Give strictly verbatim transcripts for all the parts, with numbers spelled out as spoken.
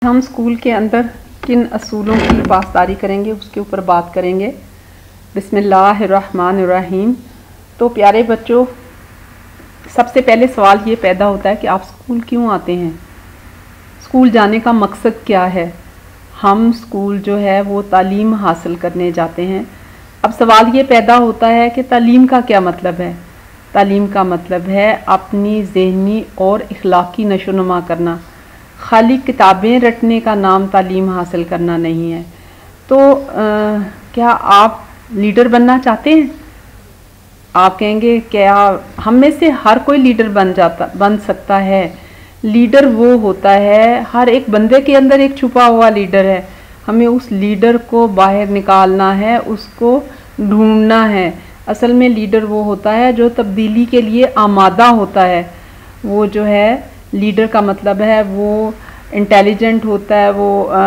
हम स्कूल के अंदर किन असूलों की पासदारी करेंगे उसके ऊपर बात करेंगे। बिस्मिल्लाहिर्रहमानिर्रहीम। तो प्यारे बच्चों, सबसे पहले सवाल ये पैदा होता है कि आप स्कूल क्यों आते हैं, स्कूल जाने का मकसद क्या है। हम स्कूल जो है वो तालीम हासिल करने जाते हैं। अब सवाल ये पैदा होता है कि तालीम का क्या मतलब है। तालीम का मतलब है अपनी ज़हनी और इखलाकी नशोनुमा करना। खाली किताबें रटने का नाम तालीम हासिल करना नहीं है। तो आ, क्या आप लीडर बनना चाहते हैं? आप कहेंगे क्या हम में से हर कोई लीडर बन जाता बन सकता है। लीडर वो होता है, हर एक बंदे के अंदर एक छुपा हुआ लीडर है। हमें उस लीडर को बाहर निकालना है, उसको ढूंढना है। असल में लीडर वो होता है जो तब्दीली के लिए आमादा होता है। वो जो है लीडर का मतलब है वो इंटेलिजेंट होता है, वो आ,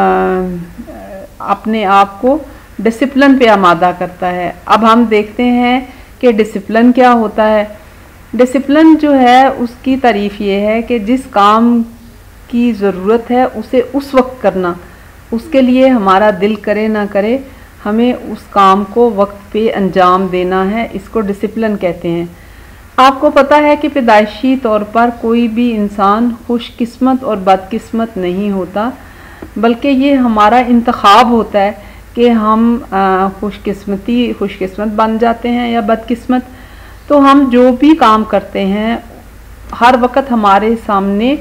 अपने आप को डिसिप्लिन पे आमादा करता है। अब हम देखते हैं कि डिसिप्लिन क्या होता है। डिसिप्लिन जो है उसकी तारीफ़ ये है कि जिस काम की ज़रूरत है उसे उस वक्त करना, उसके लिए हमारा दिल करे ना करे, हमें उस काम को वक्त पे अंजाम देना है। इसको डिसिप्लिन कहते हैं। आपको पता है कि पैदाइशी तौर पर कोई भी इंसान खुशकिस्मत और बदकिस्मत नहीं होता, बल्कि ये हमारा इंतखाब होता है कि हम खुशकिस्मती खुशकिस्मत बन जाते हैं या बदकिस्मत। तो हम जो भी काम करते हैं हर वक्त हमारे सामने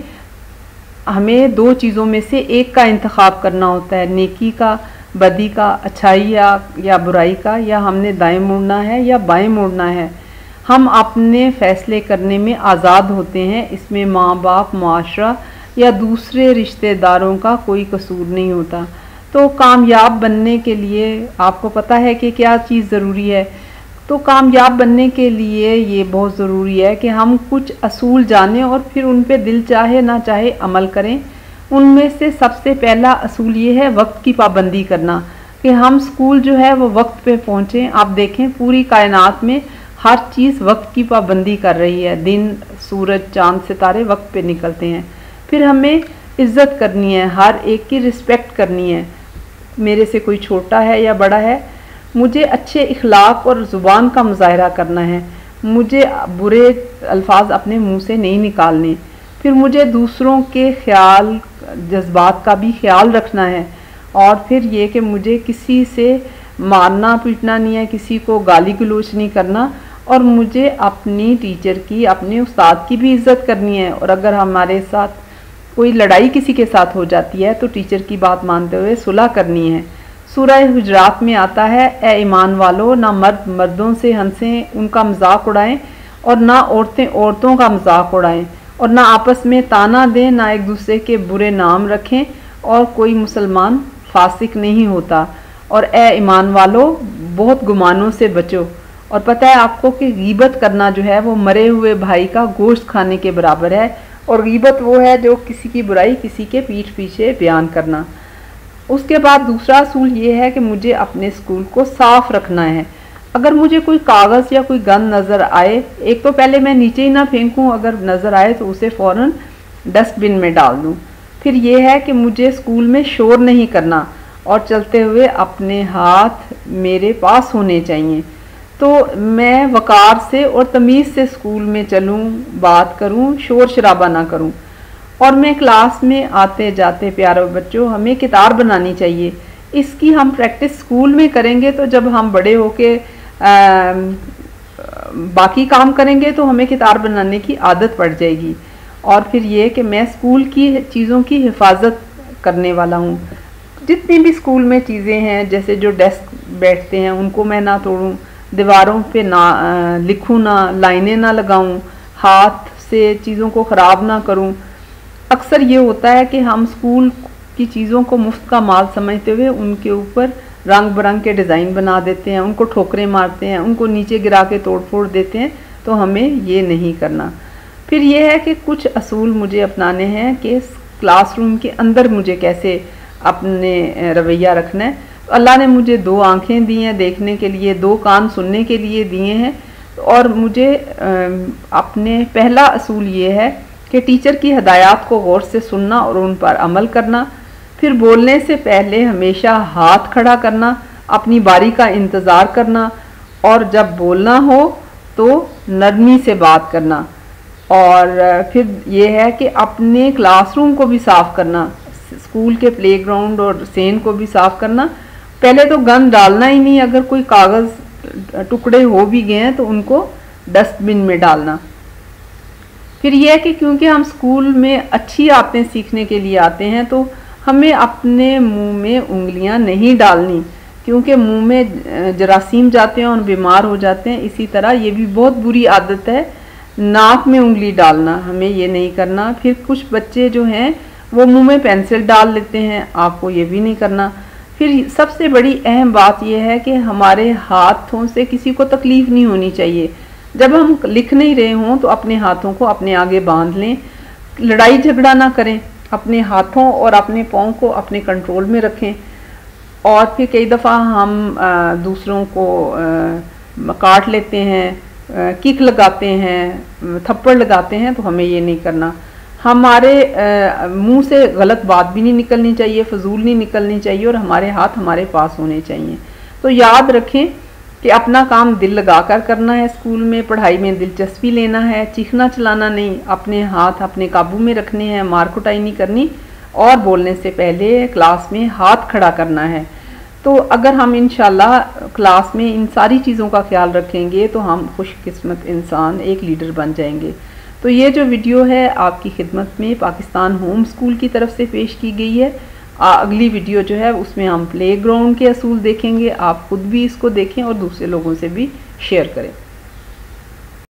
हमें दो चीज़ों में से एक का इंतखाब करना होता है, नेकी का, बदी का, अच्छाई या, या बुराई का, या हमने दाएं मुड़ना है या बाएं मुड़ना है। हम अपने फ़ैसले करने में आज़ाद होते हैं। इसमें माँ बाप, माशरा या दूसरे रिश्तेदारों का कोई कसूर नहीं होता। तो कामयाब बनने के लिए आपको पता है कि क्या चीज़ ज़रूरी है। तो कामयाब बनने के लिए ये बहुत ज़रूरी है कि हम कुछ असूल जानें और फिर उन पे दिल चाहे ना चाहे अमल करें। उनमें से सबसे पहला असूल ये है वक्त की पाबंदी करना, कि हम स्कूल जो है वो वक्त पे पहुँचें। आप देखें पूरी कायनात में हर चीज़ वक्त की पाबंदी कर रही है। दिन, सूरज, चांद, सितारे वक्त पे निकलते हैं। फिर हमें इज़्ज़त करनी है, हर एक की रिस्पेक्ट करनी है। मेरे से कोई छोटा है या बड़ा है, मुझे अच्छे इखलाक और ज़ुबान का मुज़ाहरा करना है। मुझे बुरे अल्फाज अपने मुंह से नहीं निकालने। फिर मुझे दूसरों के ख्याल, जज्बात का भी ख्याल रखना है। और फिर ये कि मुझे किसी से मारना पीटना नहीं है, किसी को गाली गलौज नहीं करना, और मुझे अपनी टीचर की, अपने उस्ताद की भी इज़्ज़त करनी है। और अगर हमारे साथ कोई लड़ाई किसी के साथ हो जाती है तो टीचर की बात मानते हुए सुलह करनी है। सूरह हुजरात में आता है, ए ईमान वालों, ना मर्द मर्दों से हंसें, उनका मजाक उड़ाएं, और ना औरतें औरतों का मजाक उड़ाएं, और ना आपस में ताना दें, ना एक दूसरे के बुरे नाम रखें, और कोई मुसलमान फासिक नहीं होता। और ए ईमान वालों, बहुत गुमानों से बचो। और पता है आपको कि गीबत करना जो है वो मरे हुए भाई का गोश्त खाने के बराबर है। और गीबत वो है जो किसी की बुराई किसी के पीठ पीछे बयान करना। उसके बाद दूसरा असूल ये है कि मुझे अपने स्कूल को साफ़ रखना है। अगर मुझे कोई कागज़ या कोई गंद नज़र आए, एक तो पहले मैं नीचे ही ना फेंकूं, अगर नज़र आए तो उसे फ़ौरन डस्टबिन में डाल दूं। फिर ये है कि मुझे स्कूल में शोर नहीं करना, और चलते हुए अपने हाथ मेरे पास होने चाहिए। तो मैं वक़ार से और तमीज़ से स्कूल में चलूं, बात करूं, शोर शराबा ना करूं। और मैं क्लास में आते जाते, प्यारे बच्चों, हमें कितार बनानी चाहिए। इसकी हम प्रैक्टिस स्कूल में करेंगे तो जब हम बड़े होके बाकी काम करेंगे तो हमें कितार बनाने की आदत पड़ जाएगी। और फिर ये कि मैं स्कूल की चीज़ों की हिफाजत करने वाला हूँ। जितनी भी स्कूल में चीज़ें हैं, जैसे जो डेस्क बैठते हैं उनको मैं ना तोड़ूं, दीवारों पे ना लिखूं, ना लाइनें ना लगाऊं, हाथ से चीज़ों को ख़राब ना करूं। अक्सर ये होता है कि हम स्कूल की चीज़ों को मुफ्त का माल समझते हुए उनके ऊपर रंग बिरंग के डिज़ाइन बना देते हैं, उनको ठोकरें मारते हैं, उनको नीचे गिरा के तोड़ फोड़ देते हैं। तो हमें ये नहीं करना। फिर ये है कि कुछ असूल मुझे अपनाने हैं कि क्लासरूम के अंदर मुझे कैसे अपने रवैया रखना है। अल्लाह ने मुझे दो आंखें दी हैं देखने के लिए, दो कान सुनने के लिए दिए हैं। और मुझे अपने पहला असूल ये है कि टीचर की हदायत को गौर से सुनना और उन पर अमल करना। پھر بولنے سے پہلے ہمیشہ ہاتھ کھڑا کرنا، اپنی باری کا انتظار کرنا، اور جب بولنا ہو تو نرمی سے بات کرنا۔ اور پھر یہ ہے کہ اپنے کلاس روم کو بھی صاف کرنا، اسکول کے پلے گراؤنڈ اور سین کو بھی صاف کرنا۔ پہلے تو گند ڈالنا ہی نہیں، اگر کوئی کاغذ ٹکڑے ہو بھی گئے ہیں تو ان کو ڈسٹ بن میں ڈالنا۔ پھر یہ ہے کہ کیونکہ ہم اسکول میں اچھی عادتیں سیکھنے کے لیے آتے ہیں تو ہمیں اپنے منہ میں انگلیاں نہیں ڈالنی، کیونکہ منہ میں جراثیم جاتے ہیں اور بیمار ہو جاتے ہیں۔ اسی طرح یہ بھی بہت بری عادت ہے ناک میں انگلی ڈالنا، ہمیں یہ نہیں کرنا۔ پھر کچھ بچے جو ہیں وہ منہ میں پینسل ڈال لیتے ہیں، آپ کو یہ بھی نہیں کرنا۔ پھر سب سے بڑی اہم بات یہ ہے کہ ہمارے ہاتھوں سے کسی کو تکلیف نہیں ہونی چاہیے۔ جب ہم لکھ نہیں رہے ہوں تو اپنے ہاتھوں کو اپنے آگے باندھ لیں، لڑائی جھگڑا نہ کریں، اپنے ہاتھوں اور اپنے پاؤں کو اپنے کنٹرول میں رکھیں۔ اور پھر کئی دفعہ ہم دوسروں کو کاٹ لیتے ہیں، کک لگاتے ہیں، تھپڑ لگاتے ہیں، تو ہمیں یہ نہیں کرنا۔ ہمارے منہ سے غلط بات بھی نہیں نکلنی چاہیے، فضول نہیں نکلنی چاہیے، اور ہمارے ہاتھ ہمارے پاس ہونے چاہیے۔ تو یاد رکھیں کہ اپنا کام دل لگا کر کرنا ہے، اسکول میں پڑھائی میں دلچسپی لینا ہے، چیخنا چلانا نہیں، اپنے ہاتھ اپنے قابو میں رکھنے ہیں، مار کٹائی نہیں کرنی، اور بولنے سے پہلے کلاس میں ہاتھ کھڑا کرنا ہے۔ تو اگر ہم انشاءاللہ کلاس میں ان ساری چیزوں کا خیال رکھیں گے تو ہم خوش قسمت انسان ایک لیڈر بن جائیں گے۔ تو یہ جو ویڈیو ہے آپ کی خدمت میں پاکستان ہوم اسکول کی طرف سے پیش کی گئی ہے۔ اگلی ویڈیو جو ہے اس میں ہم پلے گراؤنڈ کے اصول دیکھیں گے، آپ خود بھی اس کو دیکھیں اور دوسرے لوگوں سے بھی شیئر کریں۔